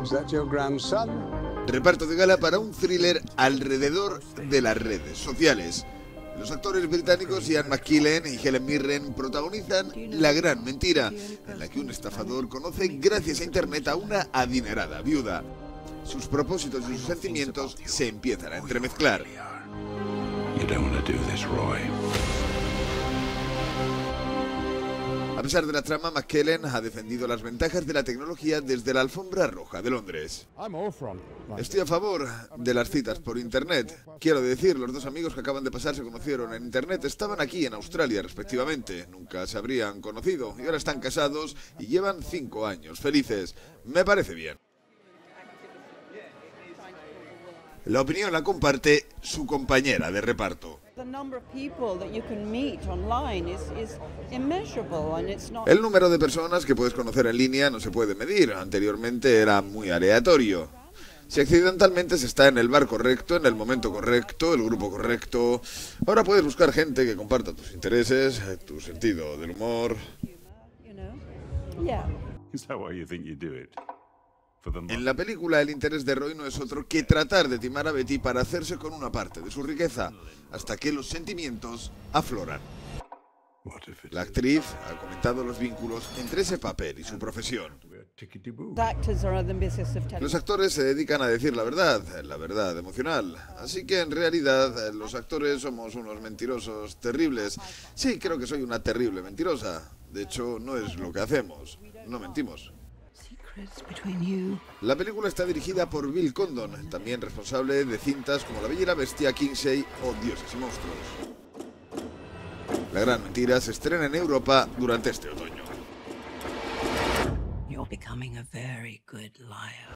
Is that your grandson? Reparto de gala para un thriller alrededor de las redes sociales. Los actores británicos Ian McKellen y Helen Mirren protagonizan La gran mentira, en la que un estafador conoce gracias a internet a una adinerada viuda. Sus propósitos y sus sentimientos se empiezan a entremezclar. You don't want to do this, Roy. A pesar de la trama, McKellen ha defendido las ventajas de la tecnología desde la alfombra roja de Londres. Estoy a favor de las citas por internet. Quiero decir, los dos amigos que acaban de pasar se conocieron en internet, estaban aquí en Australia respectivamente, nunca se habrían conocido y ahora están casados y llevan 5 años felices. Me parece bien. La opinión la comparte su compañera de reparto. El número de personas que puedes conocer en línea no se puede medir. Anteriormente era muy aleatorio. Si accidentalmente se está en el bar correcto, en el momento correcto, el grupo correcto, ahora puedes buscar gente que comparta tus intereses, tu sentido del humor. Is that why you think you do it? En la película, el interés de Roy no es otro que tratar de timar a Betty para hacerse con una parte de su riqueza, hasta que los sentimientos afloran. La actriz ha comentado los vínculos entre ese papel y su profesión. Los actores se dedican a decir la verdad emocional. Así que en realidad los actores somos unos mentirosos terribles. Sí, creo que soy una terrible mentirosa. De hecho, no es lo que hacemos. No mentimos. La película está dirigida por Bill Condon, también responsable de cintas como La Bella y la Bestia, Kinsey o Dioses y monstruos. La gran mentira se estrena en Europa durante este otoño.